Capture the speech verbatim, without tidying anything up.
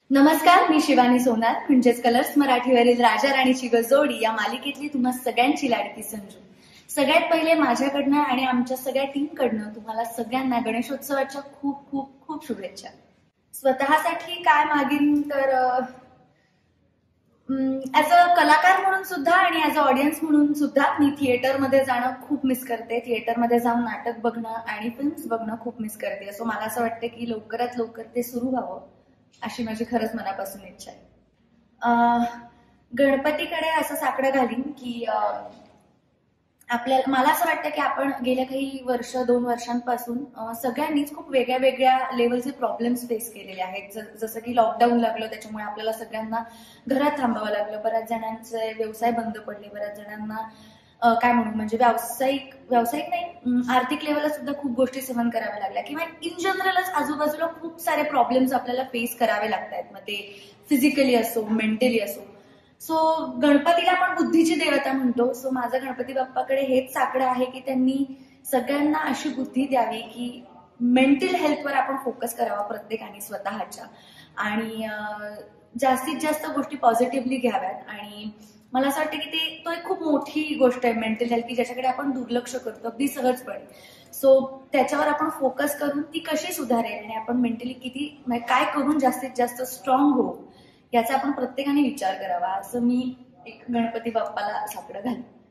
नमस्कार, मी शिवानी सोनार म्हणजेच कलर्स मराठीवरील राजा राणीची जोडी या मालिकेतली तुम्हा सगळ्यांची लाडकी संजू. सगळ्यात पहिले माझ्याकडनं आणि आमच्या सगळ्या टीमकडनं तुम्हाला सगळ्यांना गणेशोत्सवाच्या खूप खूप खूप शुभेच्छा. स्वतःसाठी काय मागीन तर ऍज अ कलाकार म्हणून सुद्धा आणि ऍज अ ऑडियन्स म्हणून सुद्धा मी थिएटरमध्ये जाणं खूप मिस करते. थिएटरमध्ये जाऊन नाटक बघणं आणि फिल्म्स बघणं खूप मिस करते. सो मला असं वाटतं की लवकरात लवकर ते सुरू व्हावं अशी माझी खरंच मनापासून इच्छा आहे. गणपतीकडे असं साकडं घालीन की आपल्याला मला असं वाटतं की आपण गेल्या काही वर्ष दोन वर्षांपासून सगळ्यांनीच खूप वेगळ्या वेगळ्या लेवलचे प्रॉब्लेम्स फेस केलेले आहेत. जसं की लॉकडाऊन लागलं, त्याच्यामुळे आपल्याला सगळ्यांना घरात थांबावं लागलं. बऱ्याच जणांचे व्यवसाय बंद पडले, बऱ्याच जणांना काय म्हणू म्हणजे व्यावसायिक व्यावसायिक नाही आर्थिक लेवलला सुद्धा खूप गोष्टी सहन कराव्या लागल्या, किंवा इन जनरलच आजूबाजूला खूप सारे प्रॉब्लेम्स आपल्याला फेस करावे लागतात, मग ते फिजिकली असो मेंटली असो. सो गणपतीला आपण बुद्धीची देवता म्हणतो. सो माझं गणपती बाप्पाकडे हेच साकडं आहे की त्यांनी सगळ्यांना अशी बुद्धी द्यावी की मेंटल हेल्थवर आपण फोकस करावा प्रत्येकाने स्वतःच्या, आणि जास्तीत जास्त गोष्टी पॉझिटिव्हली घ्याव्यात. आणि मला असं वाटतं की ते तो एक खूप मोठी गोष्ट आहे मेंटल हेल्थ, की ज्याच्याकडे आपण दुर्लक्ष करतो अगदी सहजपणे. सो त्याच्यावर आपण फोकस करून ती कशी सुधारेल आणि आपण मेंटली किती काय करून जास्तीत जास्त स्ट्रॉंग होऊ याचा आपण प्रत्येकाने विचार करावा, असं मी एक गणपती बाप्पाला साकडं घालते.